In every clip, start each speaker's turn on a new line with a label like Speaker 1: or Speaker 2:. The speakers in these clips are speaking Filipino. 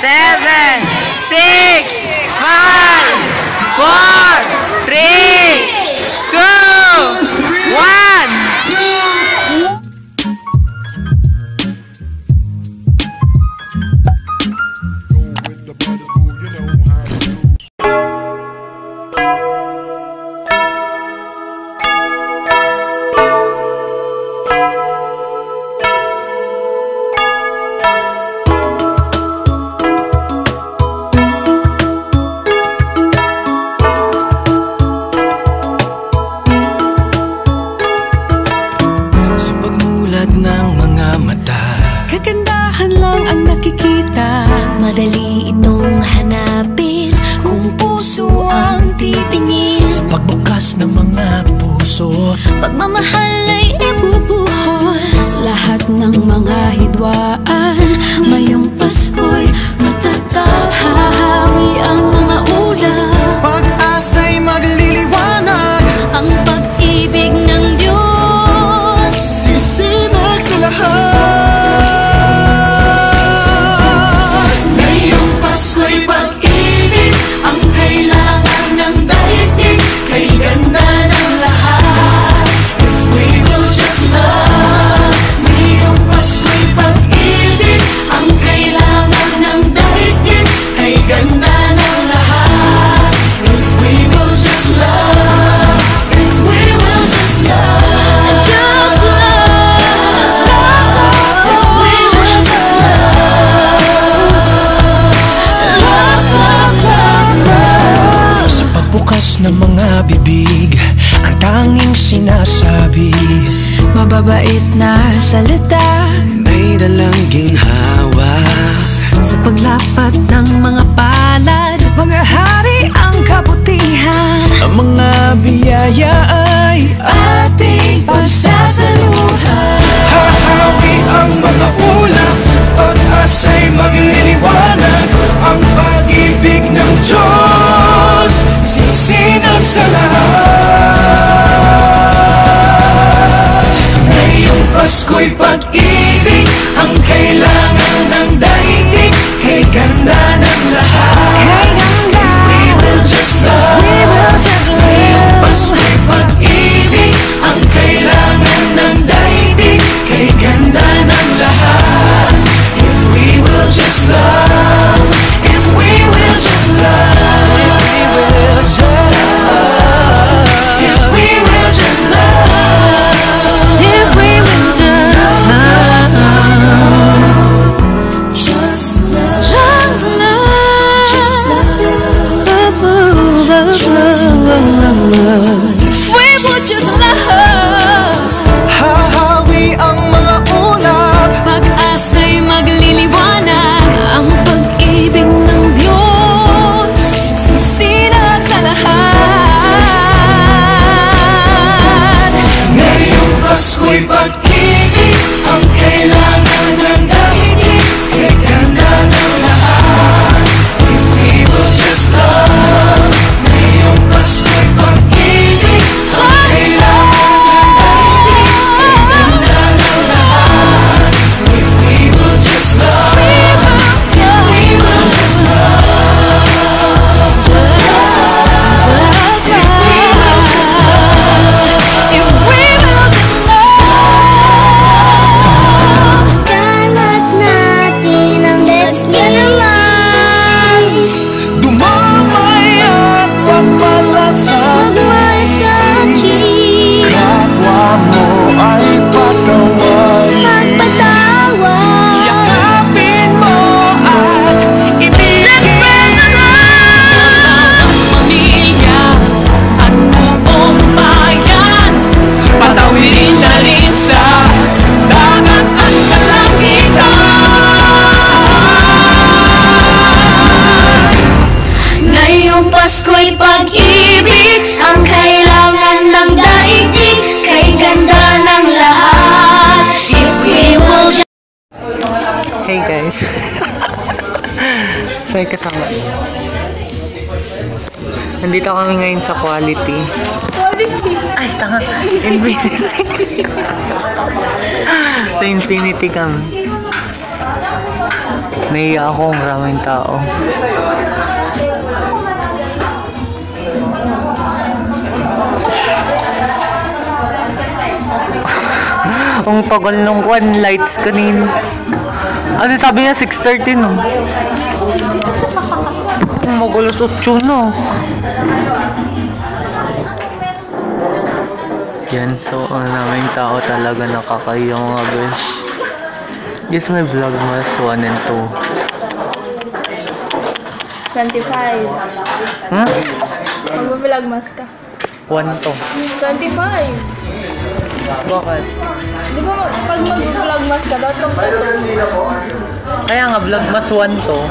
Speaker 1: 7, 6, 5, 4, 3, 2, 1.
Speaker 2: Kagandahan lang ang nakikita.
Speaker 3: Madali itong hanapin kung puso ang titingin.
Speaker 2: Sa pagbukas ng mga puso,
Speaker 3: pagmamahal ay ibubuhos. Lahat ng mga hidwaan ngayong Pasko'y matatag. Hahawi ang mga ulam,
Speaker 2: pag-asa'y magliliwanag.
Speaker 3: ang pag-ibig ng Diyos
Speaker 2: Sisinag sa lahat. Ng mga bibig, ang tanging sinasabi,
Speaker 3: mababait na salita,
Speaker 2: may dalang ginhawa.
Speaker 3: sa paglapat ng mga palad, mga hari ang kabutihan.
Speaker 2: Ang mga biyaya ay
Speaker 3: Ating pagsasaluhan.
Speaker 2: hahawi ang mga ulap, pag-asa'y magliliwanag. Ang pag-ibig ng Diyos sisinag sa lahat. Ngayong Pasko'y pag-ibig ang kailangan ng daigdig. Kay ganda ng lahat,
Speaker 3: Kay ganda,
Speaker 2: if we will just love.
Speaker 3: we will just
Speaker 2: Ngayong
Speaker 3: live.
Speaker 2: Pasko'y pag-ibig ang kailangan ng daigdig. Kay ganda ng lahat, if we will just love. If we will just love. If we will just love.
Speaker 3: If we will just love,
Speaker 2: Just love.
Speaker 3: just love,
Speaker 2: Just
Speaker 3: love. If we would just love,
Speaker 2: Hahawi ang mga ulap,
Speaker 3: pag-asa'y magliliwanag. Ang pag-ibig ng Diyos sisinag sa lahat.
Speaker 2: ngayong Pasko'y pag-ibig ang kailangan ng daigdig. Kay ganda ng lahat, if we will just love. Ngayong Pasko'y pag-ibig ang kailangan ng daigdig. Kay ganda ng lahat, if we will just love. If we will just love.
Speaker 4: Kalat natin ang let's get alive.
Speaker 2: Dumamay at pagmalasakit,
Speaker 4: Magmasakit,
Speaker 2: kapwa mo ay patawain.
Speaker 4: magpatawad.
Speaker 2: Yakapin mo at ibigin.
Speaker 1: Pamilya at buong bayan, patawirin na rin sa dagat at kalangitan.
Speaker 4: Ngayong Pasko'y pag-ibig ang kailangan ng daigdig. Kay ganda ng lahat, if we will just
Speaker 1: Hey guys. So may kasama. Nandito kami ngayon sa Quality. Ay, tanga. Infinity. Sa Infinity kami. Nahiya ako, maraming tao. Ang tagal nung lights kanina. Ano sabi niya? 6:30 no? Magalas 8 no? Yan, so ang daming tao talaga, nakakahiya mga guys. Yes, may Vlogmas 1 and
Speaker 5: 25.
Speaker 1: 2.
Speaker 5: Mag-vlogmas ka.
Speaker 1: 1 to.
Speaker 5: 25.
Speaker 1: Bakit?
Speaker 5: Di ba pag mag-vlogmas ka, dapat kang
Speaker 1: Kaya nga Vlogmas 1 to.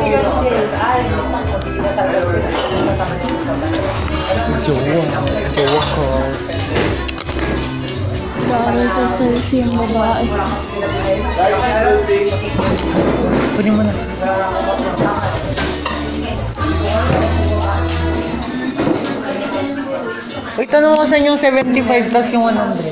Speaker 1: Jowa ko.
Speaker 5: Gano'n sa selfie ang babae.
Speaker 1: Kunin mo na. Uy, tanong ko sa inyong 75 plus yung 100.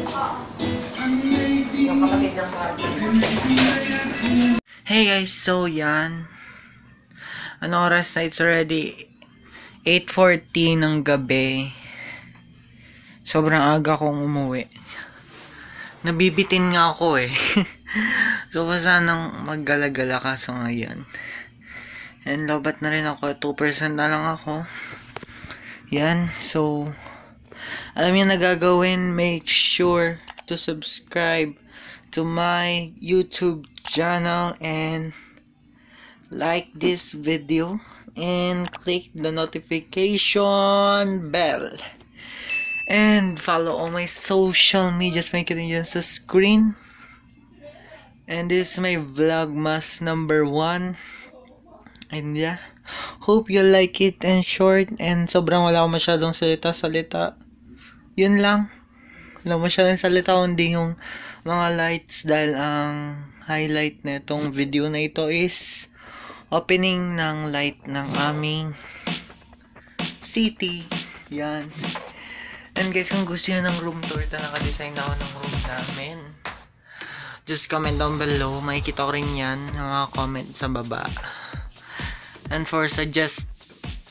Speaker 1: Hey guys, so yan. Ano oras na? It's already 8:40 ng gabi. Sobrang aga kong umuwi. Nabibitin nga ako eh. So sanang maggala-gala kaso ngayon. And lobat na rin ako. 2% na lang ako. Yan. So alam niyo na gagawin. Make sure to subscribe to my YouTube channel and like this video and click the notification bell. And follow all my social medias, may kita dyan sa screen. And this is my Vlogmas number 1. And yeah, hope you like it and short. And sobrang wala ko masyadong salita. Yun lang. Wala masyadong salita, hindi yung mga lights. Dahil ang highlight na itong video na ito is opening ng light ng aming city. Yan. And guys, kung gusto nyo ng room tour, naka-design ako ng room namin. Just comment down below. Makikita ko rin yan. Mga comment sa baba. And for suggest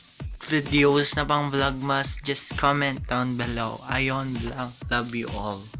Speaker 1: videos na pang vlogmas, just comment down below. Ayon lang. Love you all.